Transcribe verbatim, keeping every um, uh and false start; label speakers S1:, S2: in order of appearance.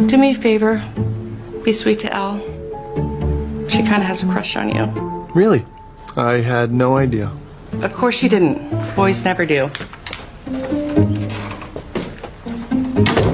S1: Do me a favor. Be sweet to Elle. She kind of has a crush on you.
S2: Really? I had no idea.
S1: Of course she didn't. Boys never do.